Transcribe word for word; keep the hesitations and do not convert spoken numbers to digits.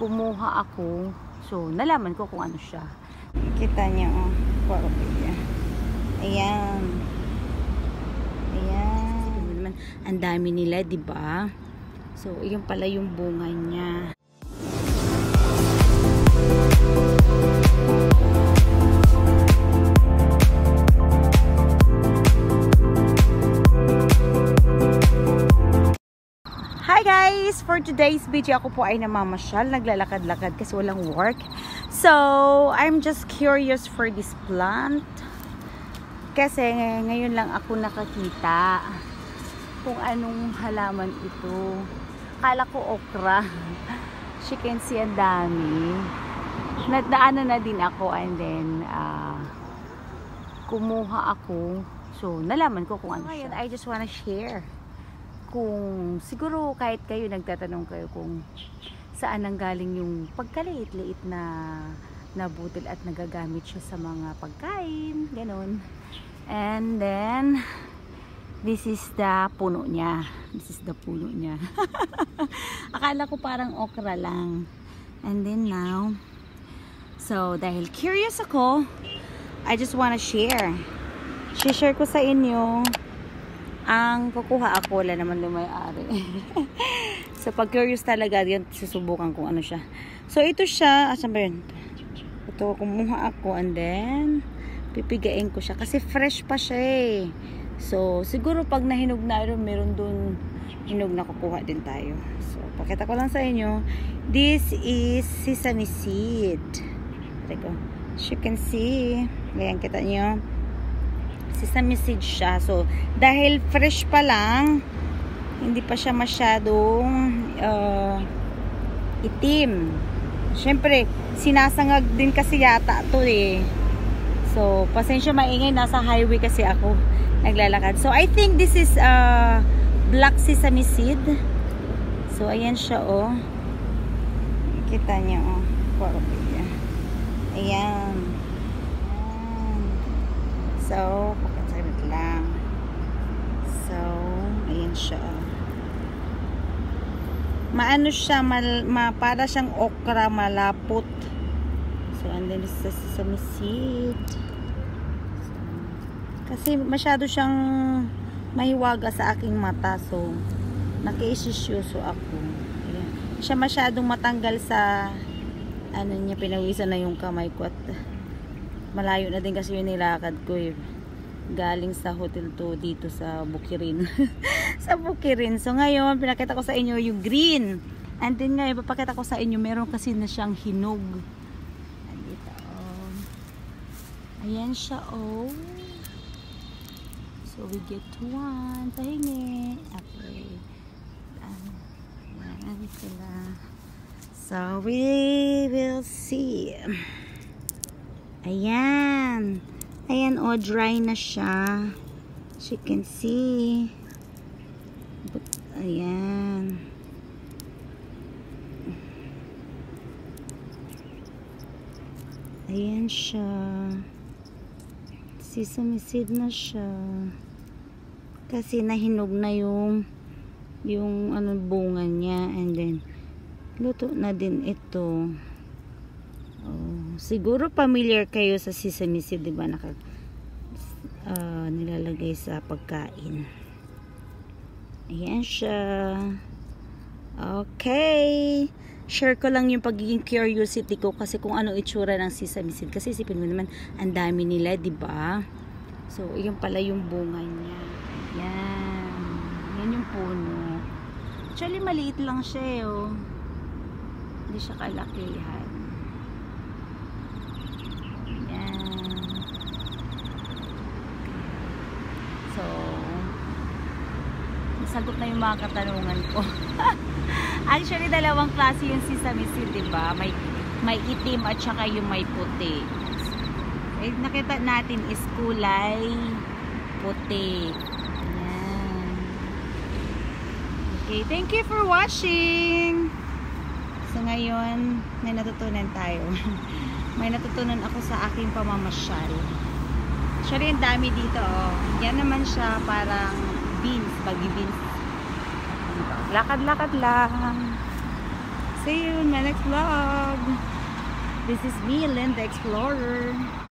kumuha ako. So, nalaman ko kung ano siya. Kita niyo, oh. Porpia. Ayan. Ayan. Ang dami nila, di ba? So, yun pala yung bunga niya. Hi guys! For today's video, ako po ay namamasyal, naglalakad-lakad kasi walang work. So, I'm just curious for this plant. Kasi ngayon lang ako nakakita kung anong halaman ito. Akala ko okra. As you can see, ang dami. Nadaanan na din ako and then uh, kumuha ako. So, nalaman ko kung ano siya. I just wanna share. Kung siguro kahit kayo nagtatanong kayo kung saan nanggaling yung pagkaliit-liit na na butil at nagagamit siya sa mga pagkain, ganon. And then this is the puno niya. This is the puno niya. Akala ko parang okra lang. And then now, so dahil curious ako, I just wanna share. Share ko sa inyo ang kukuha ako, wala naman yung may-ari. So pag curious talaga, yan susubukan kung ano siya. So ito siya, asan ba yun? Ito, kumuha ako and then pipigain ko siya kasi fresh pa siya eh. So siguro pag nahinog na rin, meron dun hinog na kukuha din tayo. So pakita ko lang sa inyo, this is sesame seed. Teka, as you can see, ayan, kita nyo, sesame seed siya. So, dahil fresh pa lang, hindi pa siya masyadong uh, itim. Siyempre, sinasangag din kasi yata to eh. So, pasensya maingay, nasa highway kasi ako naglalakad. So, I think this is uh, black sesame seed. So, ayan siya oh. Kita niyo oh. Porpia. Ayan. So, pakasagit lang. So, ayan siya. Maano siya, mal, ma, para siyang okra, malapot. So, and then this is sesame seed. So, kasi masyado siyang mahiwaga sa aking mata. So, naki-isisyoso ako. Ayan. Siya masyadong matanggal sa, ano niya, pinawisan na yung kamay ko at malayo na din kasi yung nilakad ko eh. Galing sa hotel to dito sa Bukirin. Sa Bukirin. So ngayon, pinakita ko sa inyo yung green. And then ngayon, papakita ko sa inyo, meron kasi na siyang hinog. Andito oh. Ayan siya oh. So we get one. Pahingi. Okay. Ayan sila. So we will see. Ayan. Ayan, oh, dry na siya. As you can see. But, ayan. Ayan siya. Sesame seed na siya. Kasi nahinog na yung yung ano, bunga niya. And then, luto na din ito. Oh, siguro familiar kayo sa sesame seed, diba? Naka, uh, nilalagay sa pagkain. Ayan siya. Okay. Share ko lang yung pagiging curiosity ko kasi kung ano itsura ng sesame seed. Kasi isipin mo naman, ang dami nila, diba? So, yun pala yung bunga niya. Yan. Yan yung puno. Actually, maliit lang siya, oh. Hindi siya kalakihan. So, nasagot na yung mga katanungan ko. Actually, dalawang klase yung sesame seed, diba? May, may itim at saka yung may puti. Eh, nakita natin is kulay puti. Ayan. Okay, thank you for watching. So, ngayon, may natutunan tayo. May natutunan ako sa aking pamamasyal. Actually, ang dami dito, oh. Yan naman siya, parang beans, baggy beans. Lakad-lakad lang. See you in my next vlog. This is me, Lynn the Explorer.